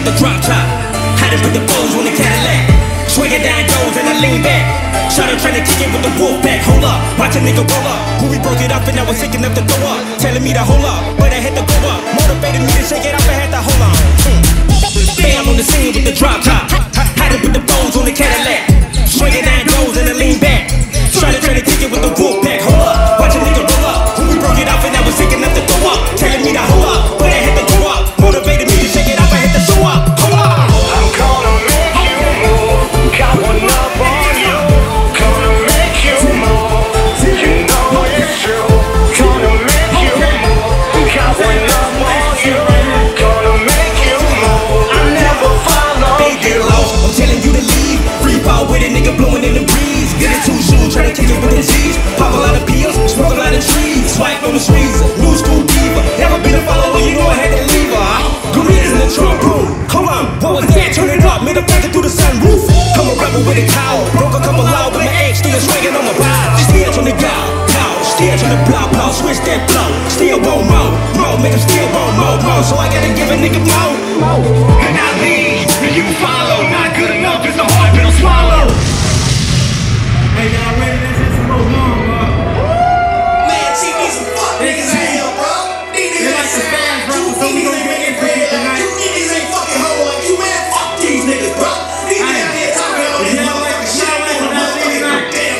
with the drop top. Had to put the bows on the Cadillac. Swinging down doors and I lean back. Shawty trying to kick it with the wolf pack. Hold up, watch a nigga roll up. Who we broke it up and I was sick enough to throw up. Telling me to hold up, but I had to go up. Motivated me to shake it up and had to hold on. Bam on the scene with the drop top. Had to put the bows on the Cadillac. Swinging down doors and I lean back. Shawty trying to kick it with the wolf pack. Hold up, watch a nigga roll up. Who we broke it up and I was sick enough to throw up. Telling me to hold up, but I had to go up. Motivated me to shake it up, I had to show up. Hold up. I'm gonna make you move. Got one up on you. Gonna make you move. You know it's true. Gonna make you move. Got one up on you. Gonna make you move. I never follow you. I'm telling you to leave. Free fall with a nigga blowing in the breeze. Get in two shoes, try to kick it with the G's. Pop a lot of pills, smoke a lot of trees. Swipe on the streets, new school diva. Never been a follower, you know I had to leave her. Gorillas in the trunk room. Come on, what was that? Turn it up, made a packet through the sunroof. I'm a rebel with a cowl. Broke a couple loud, but my ex still swinging on my bow. Still on the go, still on the blow, blow, switch that blow. Still want more, make him still want more. So I gotta give a nigga more. And I lead, and you follow. Not good enough, it's a hard pill to swallow. Hey, y'all ready? Let's hit some more long, bro. Man, Chief, these some fuck niggas in here, bro. These niggas ain't sad. So we gon' get into it tonight. You niggas ain't fucking hoe like you, man. Fuck these niggas, bro. These niggas out here talking all this motherfucking shit. I don't know fucking damn thing.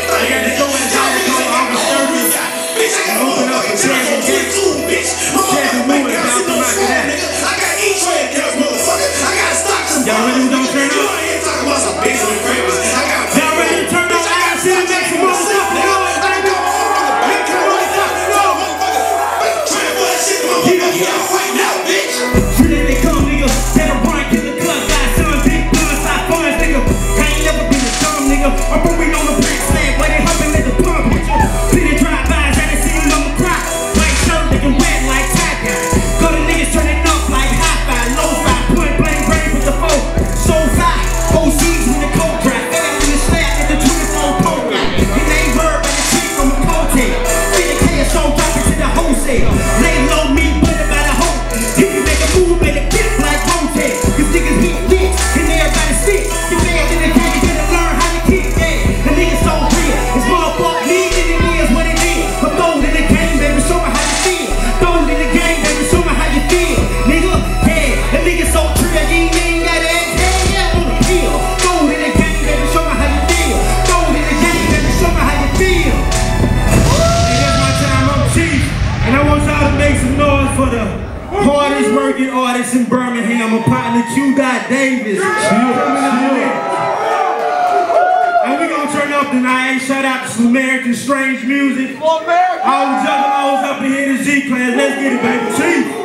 Bitch, I got motherfucking Dragon 22, bitch. Motherfucking make girls sit no swamp, nigga. I got E-Trade girls, motherfucker. I got stock some. Y'all ready to don't turn You up? out here talking about some bitch on cravers. I got Y'all ready to turn up? I see the next one. I'm moving on the black slab, where they hopping at the pump. See the drive-bys, I done seen them on the clock. White shirt looking wet like tie guy. Go to niggas turning up like hi-fi, low-fi, point blank brain with the foe. So high, OCs with the cold dry. Fell in the slab at the 24 pole guy. And they verb and the trick from a cold tail. 50K or so, drop it to the wholesale. Lay low, me, put it by the hole. If you make a move, better get like hotel. Cause niggas hit licks, and everybody sick. You mad in the game, you better learn how to kick. The niggas so real, it's motherfuck me and it is what it is. But throw it in the game, baby, show me how you feel. Throw it in the game, baby, show me how you feel. Nigga, yeah, the niggas so real, you ain't gotta act, yeah, on the pill. Throw it in the game, baby, show me how you feel. Throw it in the game, baby, show me how you feel. Hey, that's my time, I'm Chief. And I want y'all to make some noise for the hardest working artist in Birmingham, my partner Q. Davis. And we gonna turn up tonight. Shout out to some American Strange Music. All the juggalos up in here in the G-Class. Let's get it, baby. Chief.